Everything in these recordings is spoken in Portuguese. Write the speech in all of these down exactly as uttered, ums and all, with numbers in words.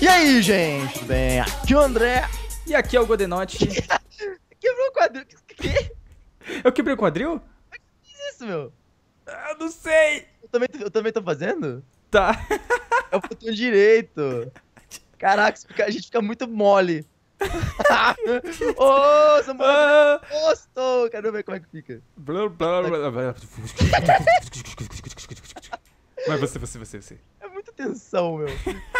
E aí, gente, tudo bem? Aqui é o André. E aqui é o Godenote. Quebrou o quadril. Que? Eu quebrei o quadril? Que isso, meu? Eu não sei. Eu também, eu também tô fazendo? Tá. É o botão direito. Caraca, a gente fica muito mole. Ô, Samuel, Ah. gosto. Quero ver como é que fica. Blá, blá, blá, blá. Vai você, você, você, você. É muita tensão, meu.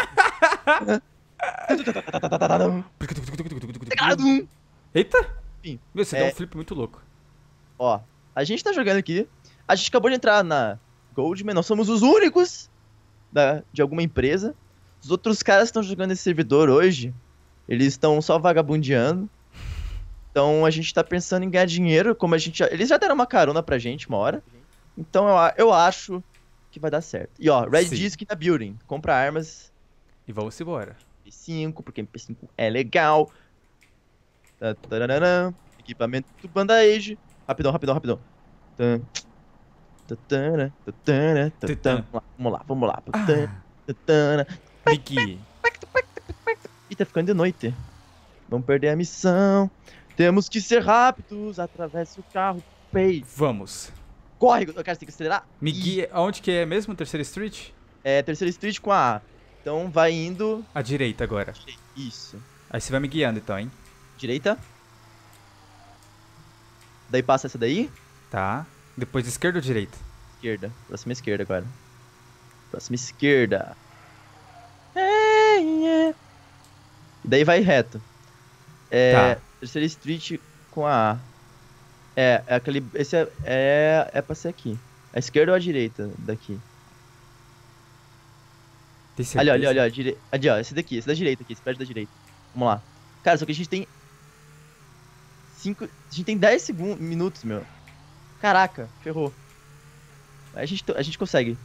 Eita! Enfim, Meu, você é... deu um flip muito louco. Ó, a gente tá jogando aqui. A gente acabou de entrar na Goldman. Nós somos os únicos da, de alguma empresa. Os outros caras que estão jogando esse servidor hoje, eles estão só vagabundeando. Então a gente tá pensando em ganhar dinheiro, como a gente já... Eles já deram uma carona pra gente uma hora. Então eu, a- eu acho que vai dar certo. E ó, Red Sim. Disc na building. Compra armas E vamos embora. M P cinco, porque M P cinco é legal. Tá, tararã, equipamento do Band-Aid. Rapidão, rapidão, rapidão. Tã, tã, tã, tã, tã, tã, Tã. tã. Vamos lá, vamos lá, vamos lá. Ah, Tã, tã, tã. Miki. Ih, tá ficando de noite. Vamos perder a missão. Temos que ser rápidos. Atravesse o carro. Pei. Vamos. Corre, cara, você tem que acelerar. Me Ih, guia. Aonde que é mesmo? Terceira Street? É, terceira street com a A. Então vai indo. À direita agora. Isso. Aí você vai me guiando então, hein? Direita. Daí passa essa daí. Tá. Depois esquerda ou direita? Esquerda. Próxima esquerda agora. Próxima esquerda. É, é. E daí vai reto. É. Tá. Terceira street com a A. É, é aquele. Esse é, é. É pra ser aqui. A esquerda ou a direita daqui? Tem Ali, ó, ali, certeza? ali, ó. Dire... Ali, ó. Esse daqui, esse da direita aqui. Esse prédio da direita. Vamos lá. Cara, só que a gente tem. Cinco. A gente tem dez segundos, minutos, meu. Caraca, ferrou. A gente, a gente consegue.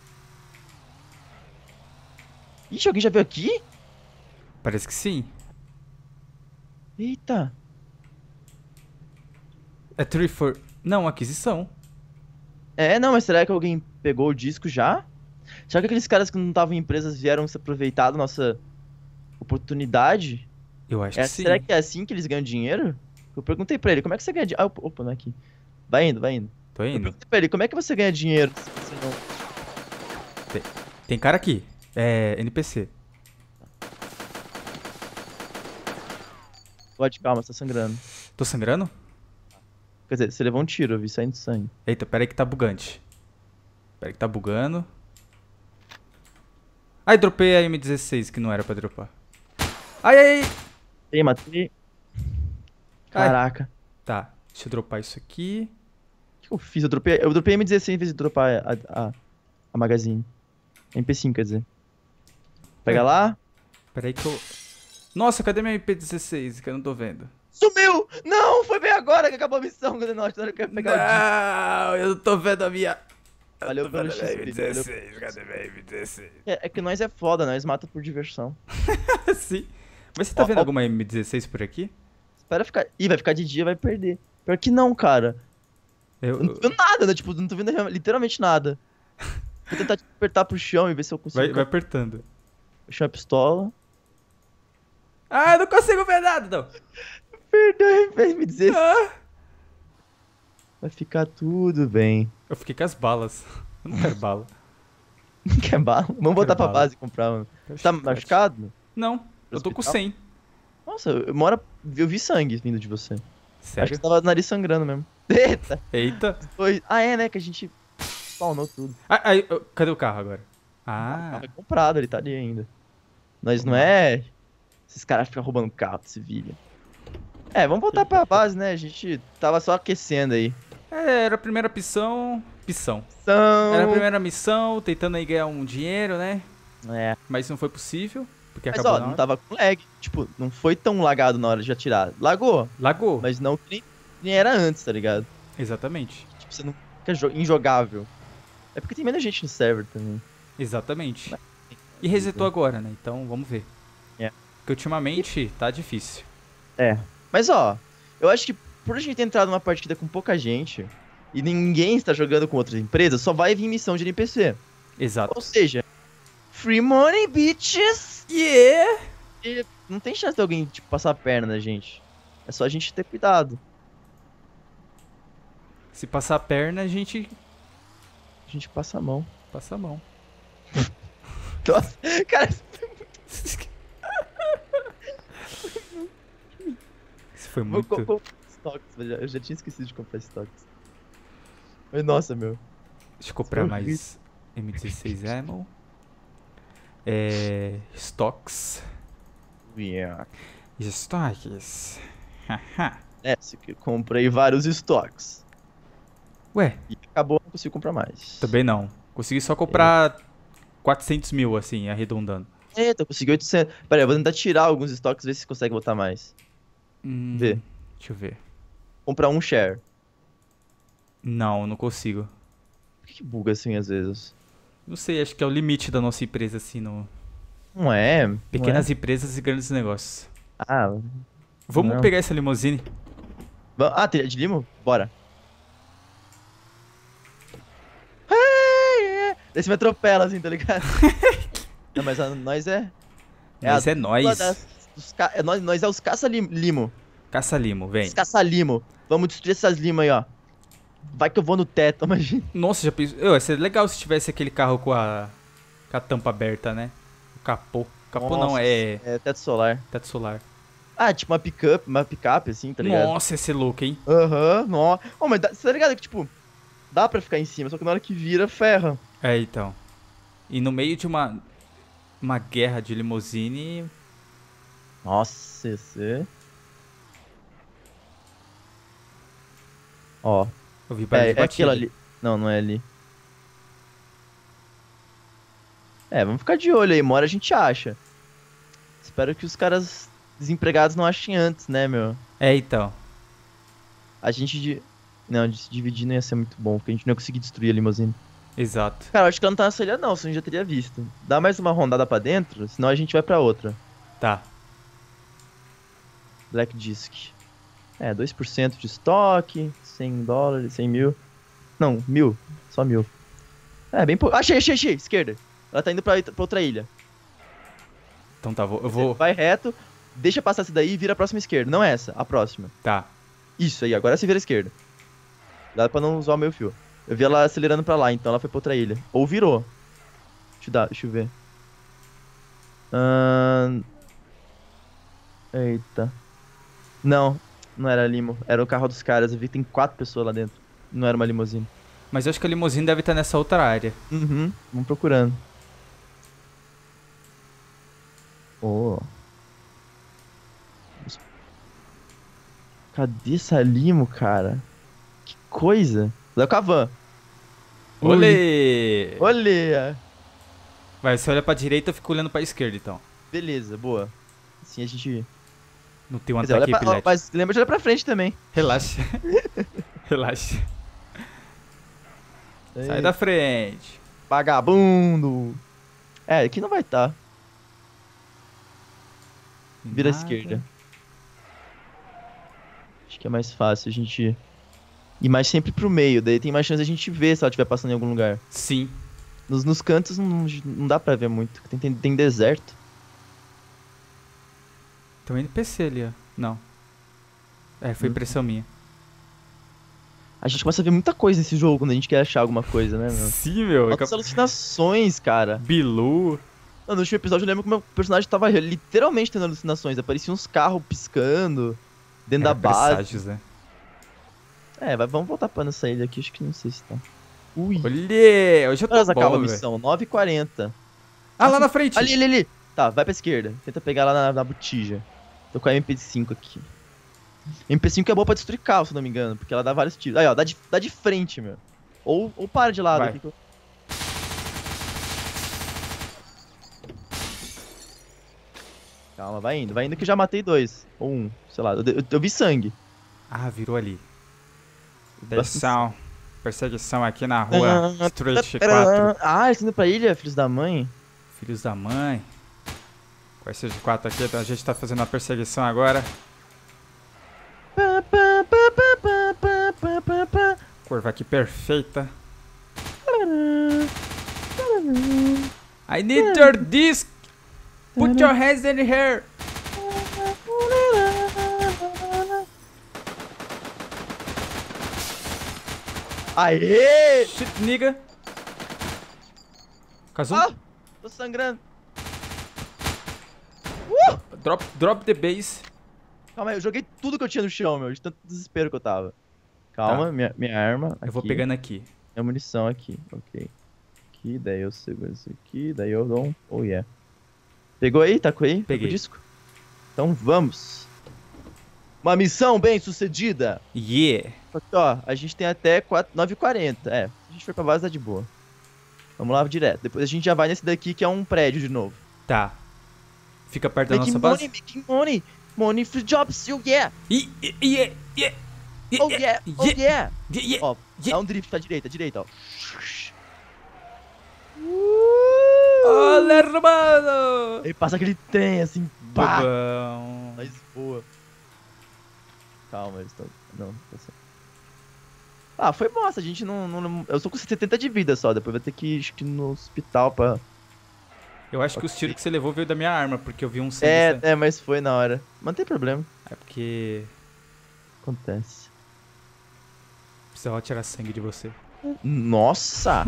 Ixi, alguém já veio aqui? Parece que sim. Eita. É three for... Não, aquisição. É, não, mas será que alguém pegou o disco já? Será que aqueles caras que não estavam em empresas vieram se aproveitar da nossa oportunidade? Eu acho É, que sim. será que é assim que eles ganham dinheiro? Eu perguntei pra ele, como é que você ganha dinheiro? Ah, opa, opa, não é aqui. Vai indo, vai indo. Tô Eu indo. perguntei pra ele, como é que você ganha dinheiro se você não... Tem cara aqui. É N P C. Pode, calma, você tá sangrando. Tô sangrando? Quer dizer, você levou um tiro, eu vi saindo sangue. Eita, pera aí que tá bugante. Pera aí que tá bugando. Ai, dropei a M dezesseis que não era pra dropar. Ai, ai, ai. Ei, matei. Caraca. Tá, deixa eu dropar isso aqui. O que eu fiz? Eu dropei, eu dropei M dezesseis em vez de dropar a, a, a magazine. M P cinco, quer dizer. Pega Ué. lá. Pera aí que eu... Nossa, cadê minha M P dezesseis que eu não tô vendo? Sumiu! Não, foi bem agora que acabou a missão, Godenote. Na hora que eu ia pegar o disco. Não, eu não tô vendo a minha... Valeu Eu tô pelo vendo a X P. M dezesseis, cadê minha M dezesseis? É, é que nós é foda, nós mata por diversão. Sim. Mas você tá Ó, vendo ó. alguma M dezesseis por aqui? Espera ficar. Ih, vai ficar de dia, vai perder. Pior que não, cara. Eu... Eu não tô vendo nada, né? Tipo, não tô vendo real- literalmente nada. Vou tentar tipo, apertar pro chão e ver se eu consigo. Vai, vai apertando. Puxar a pistola. Ah, eu não consigo ver nada, não. Perdão, vai me dizer. Ah. Vai ficar tudo bem. Eu fiquei com as balas. Eu não quero bala. Quer bala? Vamos voltar pra bala. base e comprar, mano. Quero Você tá chocolate. machucado? Não, eu tô com Hospital? cem. Nossa, eu- uma hora eu vi sangue vindo de você. Acho que Sério? você tava o nariz sangrando mesmo. Eita! Eita. Foi. Ah, é, né? Que a gente spawnou tudo. Ah, aí, eu- cadê o carro agora? Ah, Foi comprado, ele tá ali ainda. Nós não Vamos lá. é. Esses caras ficam roubando carro de civil. É, vamos voltar pra base, né? A gente tava só aquecendo aí. é, era a primeira missão. Missão. São. Era a primeira missão, tentando aí ganhar um dinheiro, né? É. Mas não foi possível, porque Mas acabou ó, na não hora. tava com lag. Tipo, não foi tão lagado na hora de atirar. Lagou, Lagou. mas não que nem, nem era antes, tá ligado? Exatamente. Tipo, você não fica jo- injogável. É porque tem menos gente no server também. Exatamente. E resetou agora, né? Então vamos ver. É. Porque ultimamente tá difícil. É. Mas ó, eu acho que por a gente ter entrado numa partida com pouca gente e ninguém está jogando com outras empresas, só vai vir missão de N P C. Exato. Ou seja, free money, bitches! Yeah! E não tem chance de alguém, tipo, passar a perna na gente. É só a gente ter cuidado. Se passar a perna, a gente A gente passa a mão. passa a mão. Nossa, cara, Isso foi vou muito... comprar estoques. Eu já, eu já tinha esquecido de comprar estoques. Mas, nossa, meu. Deixa eu comprar horrível. mais M dezesseis ammo. É... Stocks. Yeah. Estoques. Haha. É, se que- comprei vários estoques. Ué, E acabou, não consigo comprar mais. também não. Consegui só comprar quatrocentos mil, assim, arredondando. Eita, eu consegui oitocentos. Pera aí, eu vou tentar tirar alguns estoques, ver se consegue botar mais. Hum, Vê. deixa eu ver. Comprar um share. Não, não consigo. Por que, que buga assim às vezes? Não sei, acho que é o limite da nossa empresa, assim, no... Não é. Não Pequenas é. empresas e grandes negócios. Ah, Vamos não. pegar essa limusine. Va- Ah, trilha de limo? Bora. Ai, é. Daí você me atropela assim, tá ligado? Não, mas a- nós é. É Mas a é dupla nóis. das- dos ca- é nós, nós é os caça-limo. Caça-limo, vem. Os caça-limo. Vamos destruir essas limas aí, ó. Vai que eu vou no teto, imagina. Nossa, já pensou... Eu, ia ser legal se tivesse aquele carro com a... Com a tampa aberta, né? O capô. Capô não, Nossa, é... É teto solar. Teto solar. Ah, tipo uma pick-up, uma picape assim, tá ligado? Nossa, ia ser louco, hein? Aham, nó. Oh, mas dá- você tá ligado que, tipo, dá pra ficar em cima, só que na hora que vira, ferra. É, então. E no meio de uma... Uma guerra de limusine... Nossa, esse... Ó, Eu vi barulho é, de é aquilo batida. ali. Não, não é ali. É, vamos ficar de olho aí, uma hora a gente acha. Espero que os caras desempregados não achem antes, né, meu? É, então. A gente... De... Não, de se dividir não ia ser muito bom, porque a gente não ia conseguir destruir a limusine. Exato. Cara, eu acho que ela não tá nessa ilha não, senão a gente já teria visto. Dá mais uma rondada pra dentro, senão a gente vai pra outra. Tá. Black Disc. É, dois por cento de estoque, cem dólares, cem mil. Não, mil. Só mil. É, bem pouco. Achei, achei, achei. Esquerda. Ela tá indo pra, pra outra ilha. Então tá, vou, eu Você vou... vai reto, deixa passar essa daí e vira a próxima esquerda. Não essa, a próxima. Tá. Isso aí, agora você vira a esquerda. Dá pra não usar o meu fio. Eu vi ela acelerando pra lá, então ela foi pra outra ilha. Ou virou. Deixa eu, dar, deixa eu ver. Ahn... Eita. Não, não era limo. Era o carro dos caras. Eu vi que tem quatro pessoas lá dentro. Não era uma limusine. Mas eu acho que a limusine deve estar nessa outra área. Uhum, vamos procurando. Oh. Cadê essa limo, cara? Que coisa. Lá com a van. Olê! Olha. Vai, você olha pra direita, eu fico olhando pra esquerda, então. Beleza, boa. Assim a gente... Não tem um Quer dizer, olha ataque pra... ó, epilético. mas lembra de olhar pra frente também. Relaxa. Relaxa. Sai Ei, da frente. Vagabundo. É, aqui não vai estar. Tá. Vira à Nada. esquerda. Acho que é mais fácil a gente ir mais sempre pro meio. Daí tem mais chance de a gente ver se ela estiver passando em algum lugar. Sim. Nos, nos cantos não, não dá pra ver muito. Tem, tem, tem deserto. Tem um N P C ali, ó. Não. É, foi Hum. impressão minha. A gente começa a ver muita coisa nesse jogo quando a gente quer achar alguma coisa, né, meu? Sim, meu. Altas alucinações, cara. Bilu. No último episódio eu lembro que o meu personagem tava literalmente tendo alucinações. Apareciam uns carros piscando dentro da Era base. presságios, né? É, vai, vamos voltar pra nessa ilha aqui. Acho que não sei se tá. Ui. Olha, hoje eu tô Horas acaba bom, a velho. missão, nove e quarenta. Ah, lá na frente. Ali, ali, ali. Tá, vai pra esquerda. Tenta pegar lá na, na botija. Tô com a M P cinco aqui. M P cinco é boa pra destruir carro, se não me engano, porque ela dá vários tiros. Aí, ó, dá de, dá de frente, meu. Ou, ou para de lado Vai. aqui. Que eu... Calma, vai indo. Vai indo que eu já matei dois. Ou um, sei lá. Eu, eu, eu vi sangue. Ah, virou ali. Perseguição. Perseguição aqui na rua Street quatro. Ah, eles estão indo pra ilha, filhos da mãe? Filhos da mãe. Com esse de quatro aqui, a gente tá fazendo uma perseguição agora. Pá, pá, pá, pá, pá, pá, pá, pá, pá. Curva aqui perfeita. I need your disc. Put your hands in here. Aê! Shit, nigga. Kazum. Ah, tô sangrando. Uh! Drop, drop the base. Calma aí, eu joguei tudo que eu tinha no chão, meu, de tanto desespero que eu tava. Calma, Tá. minha, minha arma aqui. Eu vou pegando aqui. Minha munição aqui, ok. Aqui, daí eu seguro isso aqui, daí eu dou um... Oh, yeah. Pegou aí? Tá com aí? Peguei. Tá com o disco? Então vamos. Uma missão bem sucedida. Yeah. Só que, ó, a gente tem até nove e quarenta. É, a gente foi pra base, tá de boa. Vamos lá direto. Depois a gente já vai nesse daqui que é um prédio de novo. Tá. Fica perto da Making nossa money, base. making money. Money for jobs, oh yeah. Yeah, yeah, yeah. Oh yeah, oh yeah. Yeah, yeah. Ó, yeah. dá um drift pra direita, direita, ó. Olha, hermano. Aí passa aquele trem assim, pá. Bobão. Mas boa. Calma, eles estão... Não, tá certo. Ah, foi bosta, a gente não, não... Eu sou com setenta de vida só, depois vai ter que ir no hospital pra... Eu acho que os tiros que você levou veio da minha arma, porque eu vi um sangue. É, é, mas foi na hora. Mas não tem problema. É porque Acontece. precisava tirar sangue de você. Nossa!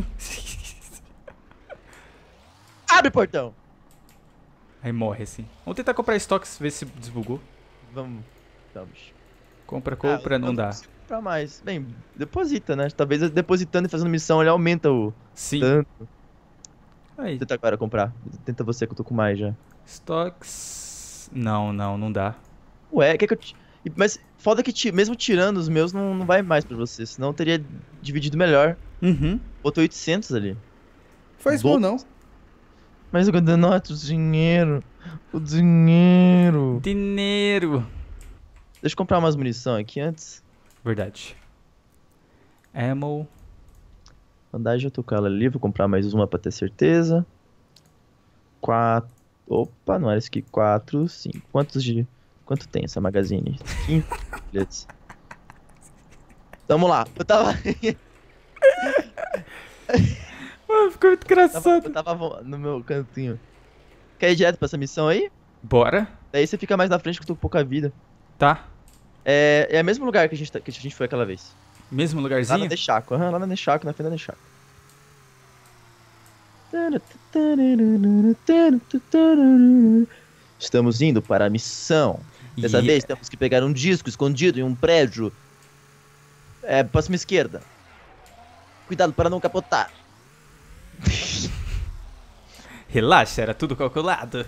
Abre o portão! Aí morre assim. Vamos tentar comprar estoques, ver se desbugou. Vamos. Vamos. Compra, compra, Ah, eu não dá. consigo comprar mais. Bem, deposita, né? Talvez depositando e fazendo missão ele aumenta o Sim. tanto. Aí. Tenta agora comprar. Tenta você que eu tô com mais já. Estoques. Não, não, não dá. Ué, quer que eu... Te... Mas foda que ti- mesmo tirando os meus não, não vai mais pra você. Senão eu teria dividido melhor. Uhum. Botou oitocentos ali. Faz mal, não. Mas eu nota o dinheiro. O dinheiro. Dinheiro. Deixa eu comprar umas munição aqui antes. Verdade. Ammo. Bandagem eu tô com ela ali. Vou comprar mais uma pra ter certeza. Quatro. Opa, não era isso aqui. Quatro, cinco. Quantos de... Quanto tem essa magazine? Cinco. Beleza. Tamo lá. Eu tava... Mano, ficou muito tava... engraçado. Eu tava no meu cantinho. Quer ir direto pra essa missão aí? Bora. Daí você fica mais na frente que eu tô com pouca vida. Tá. É, é o mesmo lugar que a gente, tá- que a gente foi aquela vez. Mesmo Lá lugarzinho? na Deixaco. Aham, lá na Deixaco, na frente da Deixaco. Estamos indo para a missão. Dessa Yeah. vez temos que pegar um disco escondido em um prédio. É, próxima esquerda. Cuidado para não capotar. Relaxa, era tudo calculado.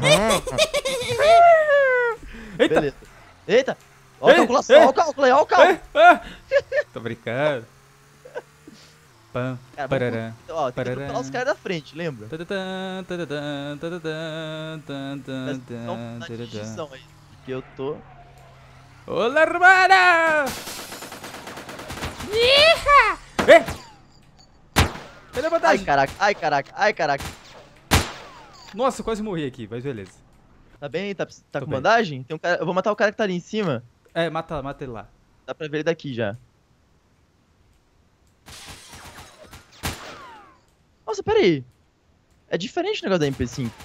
Eita. Beleza. Eita! Ó a Ei, calculação, ei. ó o cálculo aí, ó o cálculo. Ah, ah. Tô brincando. Pam, Cara, parará. Ó, tem que Parará. atropelar os caras da frente, lembra? Tadadã, tadadã, tadadã, tadadã, Mas não na tadadã. digestão aí. Porque eu tô... Olá, hermana! Ei! Cadê a Ai, vantagem? caraca, ai, caraca, ai, caraca. Nossa, eu quase morri aqui, mas beleza. Tá bem? Tá, tá Tô com bem. bandagem? Tem um cara... Eu vou matar o cara que tá ali em cima. É, mata, mata ele lá. Dá pra ver ele daqui já. Nossa, pera aí. É diferente o negócio da M P cinco.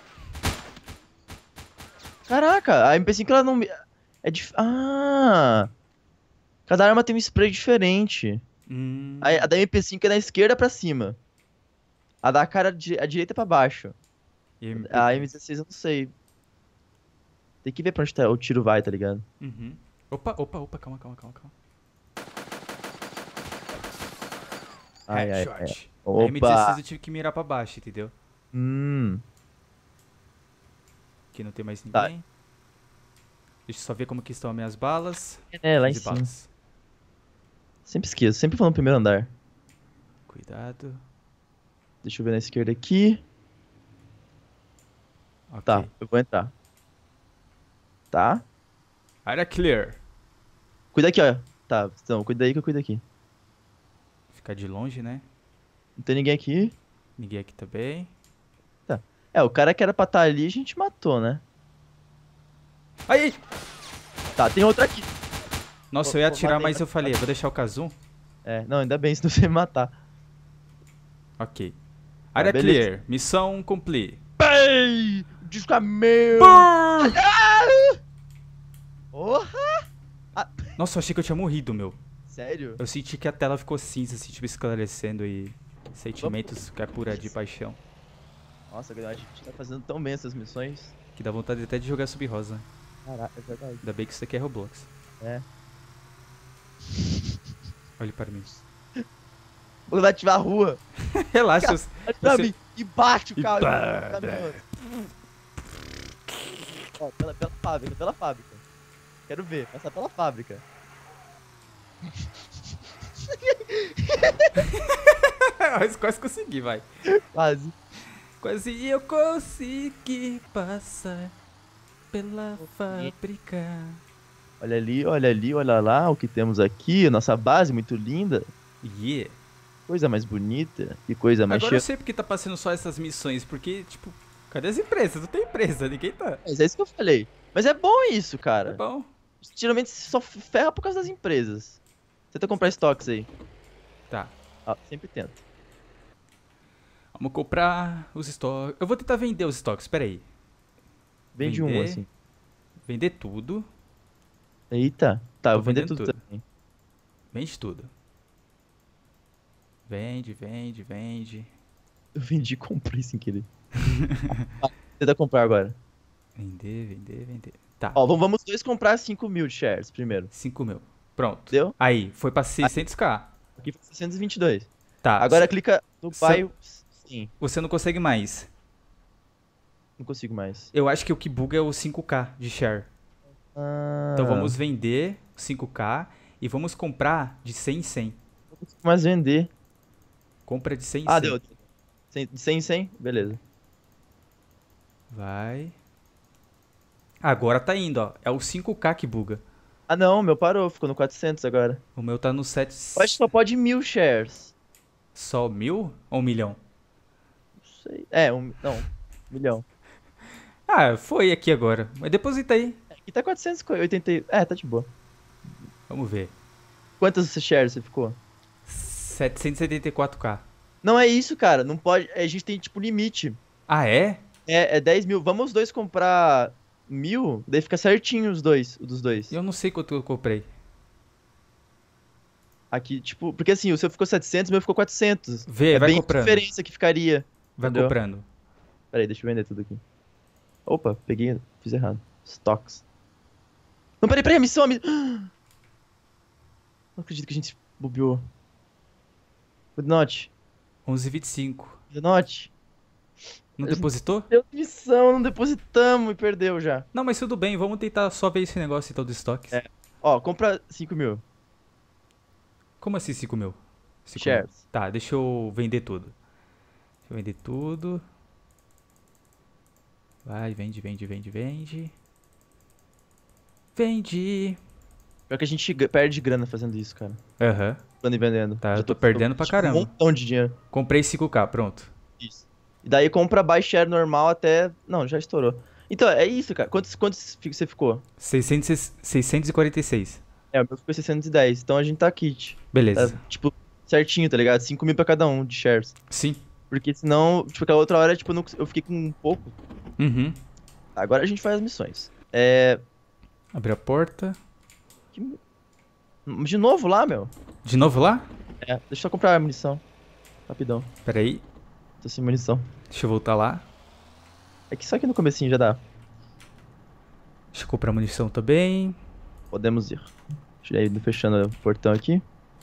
Caraca, a M P cinco ela não... É dif... Ah! Cada arma tem um spray diferente. Hum, A, a da M P cinco é da esquerda pra cima. A da cara di... a direita pra baixo. e M P A M dezesseis eu não sei. Tem que ver pra onde tá, o tiro vai, tá ligado? Uhum. Opa, opa, opa, calma, calma, calma, calma. Ai, ai, ai. Headshot. A M Opa! dezesseis eu tive que mirar pra baixo, entendeu? Hum. Aqui não tem mais Tá. ninguém. Deixa eu só ver como que estão as minhas balas. É, lá em quinze cima. balas. Sempre esqueço, sempre vou no primeiro andar. Cuidado. Deixa eu ver na esquerda aqui. Ok. Tá, eu vou entrar. Tá? Área clear. Cuida aqui, ó. Tá, então, cuida aí que eu cuido aqui. Ficar de longe, né? Não tem ninguém aqui. Ninguém aqui também. É, o cara que era pra estar ali a gente matou, né? Aí! Tá, tem outro aqui. Nossa, Ô, eu ia ô, atirar, matei, mas eu falei, eu vou deixar o Kazum. É, não, ainda bem, senão você ia me matar. Ok. Área beleza. clear. Missão complete. Bem! O disco é meu! Brrr! Porra! Nossa, eu achei que eu tinha morrido, meu. Sério? Eu senti que a tela ficou cinza, assim, tipo, esclarecendo e sentimentos que é pura de paixão. Nossa, a gente tá fazendo tão bem essas missões. Que dá vontade até de jogar Sub-Rosa. Caraca, é verdade. Ainda bem que isso aqui é Roblox. É. Olhe para mim. Vou ativar a rua. Relaxa. Cara, olha pra você... mim. E bate o E carro. pá, Ó, pela, pela fábrica, pela fábrica. Quero ver, passar pela fábrica. Mas quase consegui, vai. Quase. Quase eu consegui passar pela fábrica. Olha ali, olha ali, olha lá o que temos aqui. Nossa base muito linda. Yeah. Coisa mais bonita. Que coisa mais Agora eu cheia. sei porque tá passando só essas missões, porque, tipo, cadê as empresas? Não tem empresa, ninguém tá. Mas é isso que eu falei. Mas é bom isso, É cara. bom. Geralmente você só ferra por causa das empresas. Tenta comprar estoques aí. Tá. Ah, sempre tenta. Vamos comprar os estoques. Eu vou tentar vender os estoques, pera aí. Vende Vender. um assim. Vender tudo. Eita. Tá, eu Tô vou vender vendendo tudo, tudo. também. Vende tudo. Vende, vende, vende. Eu vendi e comprei sem querer. Ah, tenta comprar agora. Vender, vender, vender. Tá. Ó, vamos vamos dois comprar cinco mil de shares primeiro. cinco mil. Pronto. Deu? Aí, foi pra seiscentos k. Aqui foi seiscentos e vinte e dois. Tá. Agora cê- clica no Sa- buy. Sim, Você não consegue mais. não consigo mais. Eu acho que o que buga é o cinco k de share. Ah, Então vamos vender cinco k e vamos comprar de cem em cem. Não consigo mais vender. Compra de cem em Ah, cem. deu. cem, de cem em cem? Beleza. Vai. Agora tá indo, ó. É o cinco k que buga. Ah, não, meu parou. Ficou no quatrocentos agora. O meu tá no sete. Eu acho que só pode mil shares. Só mil ou um milhão? Não sei. É, um. Não, um milhão. Ah, foi aqui agora. Mas deposita aí. Aqui tá quatrocentos e oitenta. e- É, tá de boa. Vamos ver. Quantas shares você ficou? setecentos e setenta e quatro k. Não é isso, cara. Não pode. A gente tem tipo limite. Ah, é? É, é dez mil. Vamos os dois comprar mil? Daí fica certinho os dois, o dos dois. Eu não sei quanto eu comprei. Aqui, tipo, porque assim, o seu ficou setecentos, o meu ficou quatrocentos. Vê, É vai bem a comprando. diferença que ficaria. Vai Entendeu? comprando. Pera aí, deixa eu vender tudo aqui. Opa, peguei, fiz errado. Stocks. Não, peraí, peraí, a missão, a mi- Não acredito que a gente bobeou. Good not. onze e vinte e cinco. Good not. Não A gente- depositou? Deu missão, não depositamos e perdeu já. Não, mas tudo bem. Vamos tentar só ver esse negócio então dos estoques. É. Ó, compra cinco mil Como assim cinco mil? cinco shares. mil. Tá, deixa eu vender tudo. Deixa eu vender tudo. Vai, vende, vende, vende, vende. Vende. Pior que a gente ga- perde grana fazendo isso, cara. Aham. Comprando e vendendo. Tá, Já eu tô perdendo pra caramba. Um montão de dinheiro. Comprei cinco k, pronto. Isso. E daí compra buy share normal até... Não, já estourou. Então, é isso, cara. Quantos, quantos fi- você ficou? seiscentos, seiscentos e quarenta e seis. É, o meu ficou seiscentos e dez. Então a gente tá kit. Tá, Beleza. tipo, certinho, tá ligado? cinco mil pra cada um de shares. Sim. Porque senão, tipo, aquela outra hora, tipo, eu, não, eu fiquei com um pouco. Uhum. Agora a gente faz as missões. É... Abrir a porta. que- De novo lá, meu? De novo lá? É, deixa eu só comprar a munição. Rapidão. Pera aí. Tô sem munição. Deixa eu voltar lá. É que só aqui no comecinho já dá. Deixa eu comprar munição também. Podemos ir. Deixa eu ir fechando o portão aqui.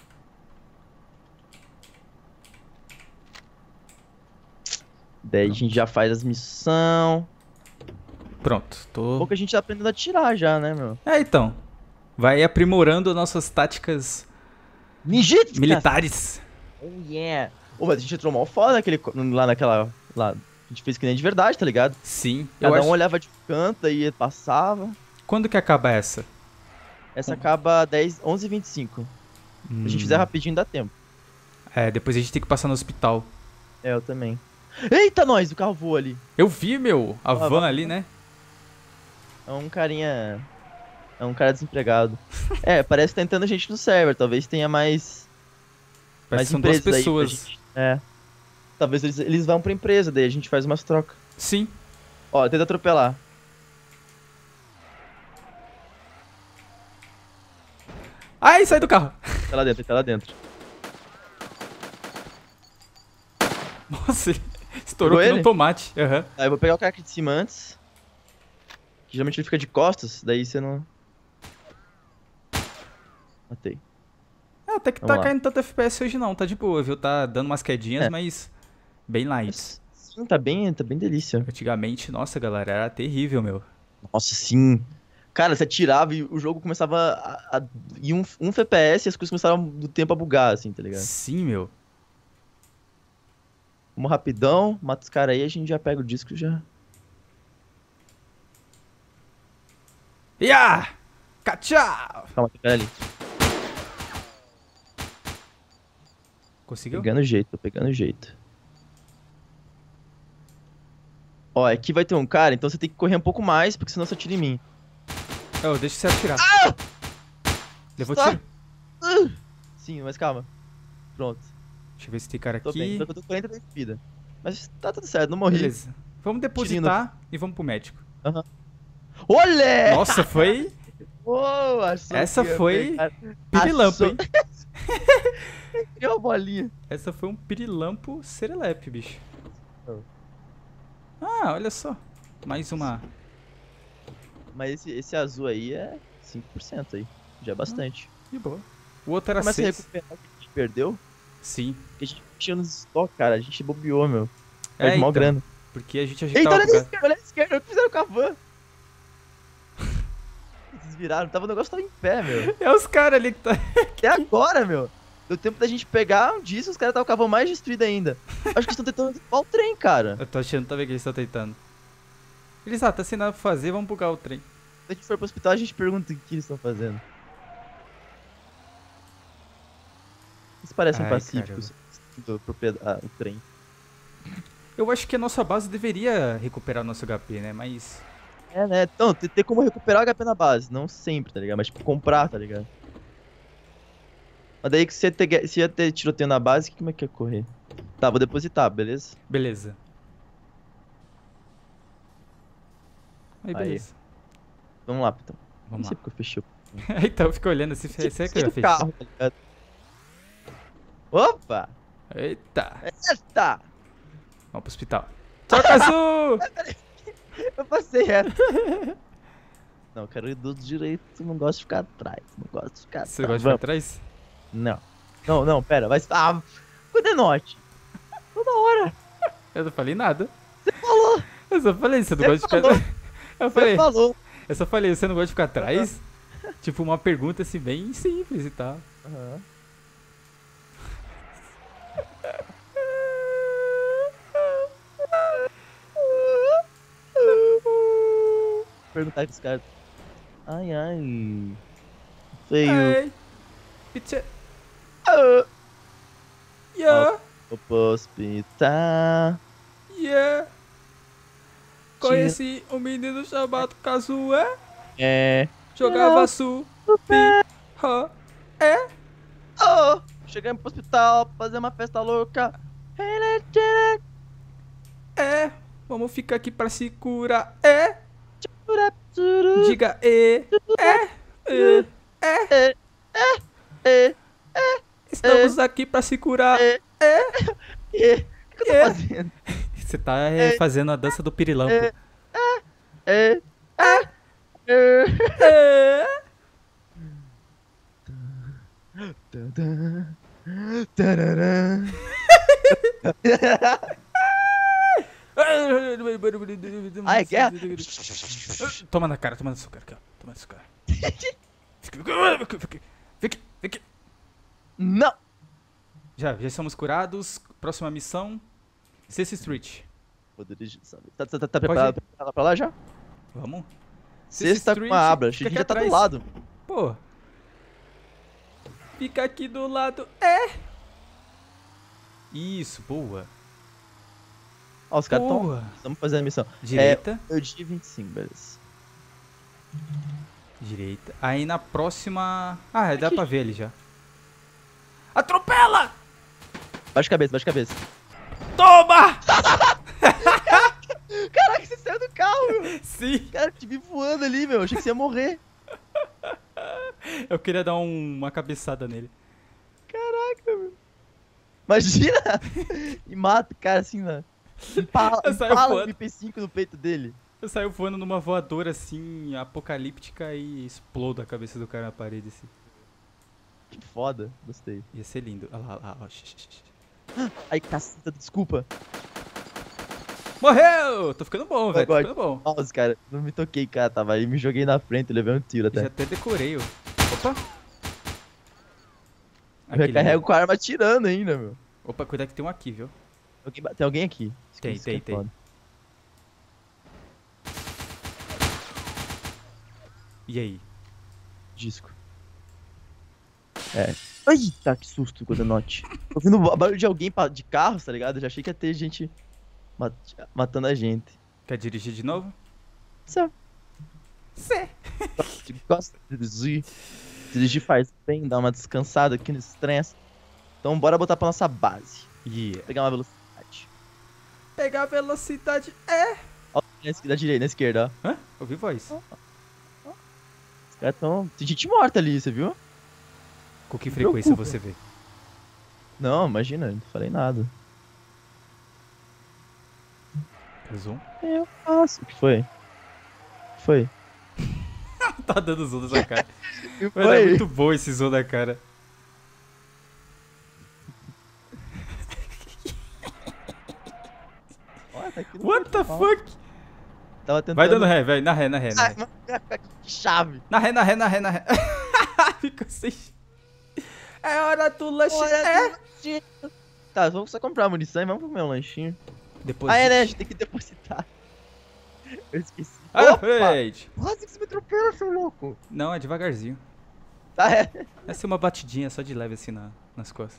Daí a gente já faz as missões. Pronto, tô... Pouco a gente tá aprendendo a atirar já, né, meu? É, então. Vai aprimorando nossas táticas Ninjitsu, militares. Oh, yeah. Ô, mas a gente entrou mal foda naquele, co- lá naquela... Lá. A gente fez que nem de verdade, tá ligado? Sim. Eu Cada acho... um olhava de canto e passava. Quando que acaba essa? Essa acaba dez, onze e vinte e cinco. Se a gente fizer rapidinho, dá tempo. É, depois a gente tem que passar no hospital. É, eu também. Eita, nós! O carro voa ali. Eu vi, meu, a Ah, van vai- ali, né? É um carinha... É um cara desempregado. É, parece que tá entrando gente no server. Talvez tenha mais... Parece mais que são duas empresas aí pra pessoas. gente- É. Talvez eles, eles vão pra empresa, daí a gente faz umas trocas. Sim. Ó, tenta atropelar. Ai, sai do carro. tá lá dentro, ele tá lá dentro. Nossa, ele estourou Pegou aqui ele? no tomate. Aham. Aí eu vou pegar o cara aqui de cima antes. Que geralmente ele fica de costas, daí você não... Matei. É, até que Vamos tá lá. caindo tanto F P S hoje não, tá de boa, viu? Tá dando umas quedinhas, É. mas bem light. Sim, tá bem, tá bem delícia. Antigamente, nossa, galera, era terrível, meu. Nossa, sim. Cara, você atirava e o jogo começava a, a ir um, um F P S e as coisas começaram do tempo a bugar, assim, tá ligado? Sim, meu. Vamos rapidão, mata os caras aí, a gente já pega o disco e já... Ia! Tchau! Calma, pera ali. Conseguiu? Pegando o jeito, tô pegando o jeito. Ó, aqui vai ter um cara, então você tem que correr um pouco mais, porque senão você atira em mim. Oh, deixa você atirar. Levou Tá. tiro? Uh! Sim, mas calma. Pronto. Deixa eu ver se tem cara Tô bem, aqui. tô, tô com quarenta de vida. Mas tá tudo certo, não morri. Beleza. Vamos depositar e vamos pro médico. Aham. Olé! Nossa, foi... Boa, achou Essa que ia foi pegar. pirilampo, Achou- hein? Criou uma bolinha. Essa foi um pirilampo serelepe, bicho. Oh. Ah, olha só. Mais uma... Mas esse, esse azul aí é cinco por cento aí. Já é bastante. De boa. O outro era Começa a seis. recuperar o que a gente perdeu. Sim. Porque a gente tinha nos estoque, cara. A gente bobeou, meu. É, Perde mal então. grana. Porque a gente Eita, ajeitava... olha pro na cara. esquerda, olha na esquerda. O que fizeram com a van? Eles viraram. Tava, o negócio tava em pé, meu. É os caras ali que tá... Até agora, meu. Deu tempo da gente pegar um disso, os caras estavam com a van mais destruída ainda. Acho que eles estão tentando derrubar o trem, cara. Eu tô achando também que eles estão tentando. Eles, ah, tá sem nada pra fazer, vamos bugar o trem. Se a gente for pro hospital, a gente pergunta o que eles estão fazendo. Eles parecem Ai, pacíficos do propriedade, ah, o trem. Eu acho que a nossa base deveria recuperar nosso H P, né? Mas... É, né? Então, tem, tem como recuperar o H P na base. Não sempre, tá ligado? Mas, tipo, comprar, tá ligado? Mas daí que se ia ter, se ia ter tiroteio na base, como é que ia correr? Tá, vou depositar, beleza? Beleza. Aí, Aí. beleza. Vamos lá, então. Não Vamos sei lá. porque eu fechei o... Então, fica olhando assim, será que eu já do fechei? carro, tá ligado? Opa! Eita. Eita! Vamos pro hospital. Troca azul! Eu passei reto. Não, eu quero ir do direito, não gosto de ficar atrás. Não gosto de ficar Você atrás. gosta de ficar Vamos. atrás? Não. Não, não, pera, vai... Ah, quando é norte? Toda hora. Eu não falei nada. Você falou, Eu só falei, você não Você gosta de ficar... falou. Eu você falei, falou. eu só falei, você não gosta de ficar atrás? Tipo, uma pergunta assim, bem simples e tal. Aham. Perguntar com os caras. Ai, ai. Feio. Ei, bitch. Ah, Yeah, vou pro hospital. yeah. Conheci um menino chamado Kazué. É. Jogava su, pi, ha, é. Oh, chegamos pro hospital, fazer uma festa louca. É, vamos ficar aqui pra se curar. É, diga e, é, e, é. É, Estamos aqui pra se curar. é, É. é. O que eu tô É. fazendo? Você tá é, fazendo a dança do pirilampo. É. É, é, é. É. Tadã, tararã. Ah, é guerra? Toma na cara, toma na sua cara, aqui, ó. Toma na sua cara. Fica, fica, fica, fica. Não! Já, já somos curados. Próxima missão. Sexta Street. Vou dirigir, sabe? Tá, tá, tá, tá preparado pra ir pra lá já? Vamos? Sexta com a abra, a fica gente aqui já tá do atrás. lado. Pô. Fica aqui do lado. É. Isso, boa. Ó, os caras tão... Boa. Estamos fazendo a missão. Direita. É, eu dia vinte e cinco, beleza. Direita. Aí na próxima... Ah, dá Aqui. pra ver ele já. Atropela! Baixa a cabeça, baixa a cabeça. Toma! Caraca, você saiu do carro, meu. Sim. Cara, eu te vi voando ali, meu. Achei que você ia morrer. Eu queria dar um- uma cabeçada nele. Imagina! E mata o cara assim, né? Empala, Eu saio empala o voando. M P cinco no peito dele. Eu saio voando numa voadora assim, apocalíptica e explodo a cabeça do cara na parede assim. Que foda, gostei. Ia ser lindo. Olha lá, olha lá, ó. Shh, shh, shh. Ai, caceta, desculpa. Morreu! Tô ficando bom, velho. Tô Agora, ficando bom. Nossa, cara, não me toquei, cara. Tava aí, me joguei na frente, levei um tiro até. Já até decorei, ó. Opa! Eu Aquele recarrego ali. com a arma atirando ainda, meu. Opa, cuidado que tem um aqui, viu? Alguém ba- Tem alguém aqui? Isso Tem, que- isso tem, que é tem. foda. E aí? Disco. É. Eita, que susto, Godenote. Tô ouvindo o barulho de alguém pa- de carro, tá ligado? Eu já achei que ia ter gente mat- matando a gente. Quer dirigir de novo? Só. Cê. Gosta de dirigir. Dirigir faz bem, dá uma descansada aqui no estresse. Então bora botar pra nossa base. Yeah. Pegar uma velocidade. Pegar a velocidade é. Ó, na esquerda, da direita, na esquerda, ó. Hã? Ouvi voz. Os caras tão... Tem gente morta ali, você viu? Com que Me frequência preocupa. você vê? Não, imagina, eu não falei nada. Zoom? Eu faço. O que foi? O que foi? Tá dando zoom nessa cara. O que Mas é foi? muito bom esse zoom da cara. Ó, tá aqui no What the portal. fuck? Tava tentando... Vai dando ré, velho. Na ré, na ré, na Ai, ré. mano, que chave. Na ré, na ré, na ré, na ré. Ficou sem... É hora do lanche. Hora É. do lanchinho. Tá, vamos só comprar munição e vamos comer um lanchinho. Depois... Ah, é, né? A gente tem que depositar. Eu esqueci. Ah, Opa! gente. Quase que você me atropelou, seu louco. Não, é devagarzinho. Tá, é. Vai ser uma batidinha só de leve assim na, nas costas.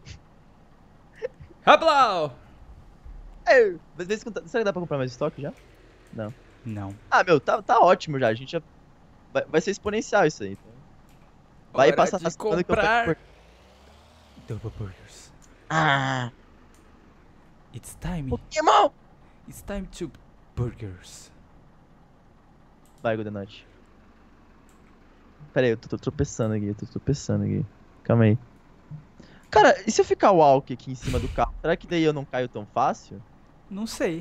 Rablau! Ei, mas vê se conta- será que dá pra comprar mais estoque já? Não. Não. Ah, meu, tá, tá ótimo já. A gente já... Vai, vai ser exponencial isso aí. Então. Vai Hora passar de raspando que eu comprar pego... Double Burgers. Ah! It's time. Pokémon! It's time to burgers. Vai, Godenote. Pera aí, eu tô, tô tropeçando aqui, eu tô tropeçando aqui. Calma aí. Cara, e se eu ficar walk aqui em cima do carro? Será que daí eu não caio tão fácil? Não sei.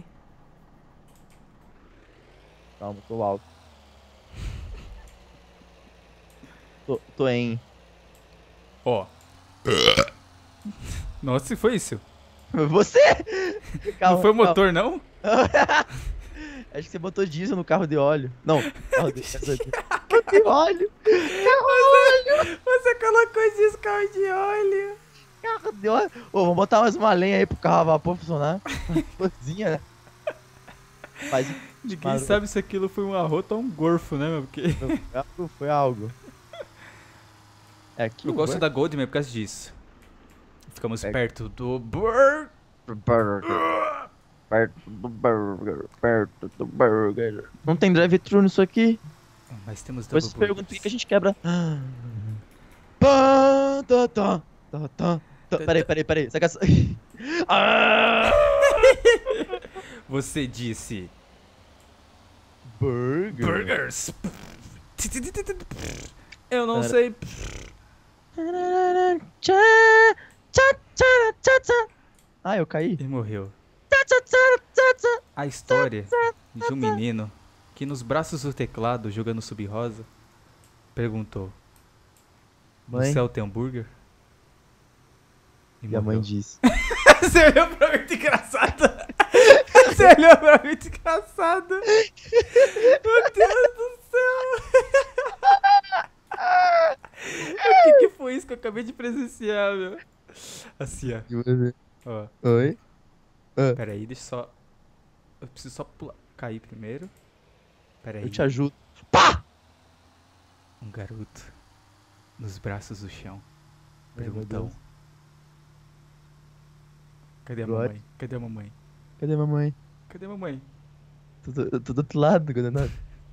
Calma, tô walk. Tô, tô em... Ó. Nossa, se foi isso? Você! Calma, Não foi o calma. motor, não? Acho que você botou diesel no carro de óleo. Não, carro de, carro de óleo. Você colocou esse carro de óleo. Carro de óleo. Ô, vamos botar mais uma lenha aí pro carro a vapor funcionar. Cozinha, né? Mas Ninguém Mas- sabe se aquilo foi um arroto ou um gorfo, né, meu? Porque foi algo, foi algo. É aqui eu o gosto bur- da Goldman por causa disso. Ficamos É. perto do burger. burger. Perto do burger. Perto do burger. Não tem drive-thru nisso aqui? Mas temos Depois double você pergunta por burgers. que que a gente quebra. Pã, tá, tá, tá, tá, tá. Peraí, peraí, peraí. Você quer... Ah! Você disse Burger. burgers. Eu não Pera. sei. Tchá, tchá, tchá, tchá, tchá. Ah, eu caí. E morreu. Tchá, tchá, tchá, tchá, tchá. A história de um menino que nos braços do teclado, jogando sub-rosa, perguntou: No Mãe, céu tem hambúrguer? E e a mãe morreu. disse. Você olhou pra mim muito engraçado. Você olhou pra mim muito engraçado. Meu Deus do céu. O que, que foi isso que eu acabei de presenciar, meu? Assim, ó. Ó. Oi? Pera aí, deixa eu só... Eu preciso só pular. Cair primeiro. Pera aí. Eu te ajudo. Pá! Um garoto nos braços do chão. Ai, meu Perguntou: Deus. Cadê a What? mamãe? Cadê a mamãe? Cadê a mamãe? Cadê a mamãe? Tô, do- eu tô do outro lado, Godenote.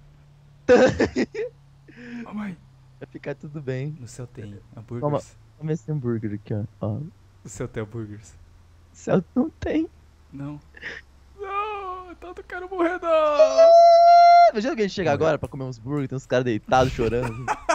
Mamãe! Vai ficar tudo bem. No céu tem hambúrgueres. Toma. Toma esse hambúrguer aqui, ó. ó. No céu tem hambúrgueres. Céu não tem. Não. Não, então eu quero morrer não. Imagina alguém chegar Morreu. agora pra comer uns burgers, tem uns caras deitados chorando.